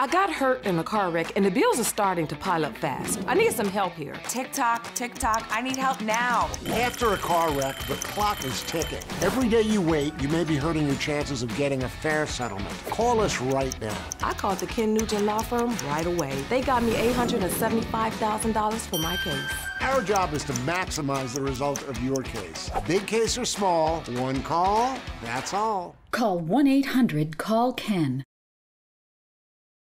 I got hurt in a car wreck, and the bills are starting to pile up fast. I need some help here. Tick-tock, tick-tock, I need help now. After a car wreck, the clock is ticking. Every day you wait, you may be hurting your chances of getting a fair settlement. Call us right now. I called the Nugent law firm right away. They got me $875,000 for my case. Our job is to maximize the result of your case. Big case or small, one call, that's all. Call 1-800-CALL-KEN.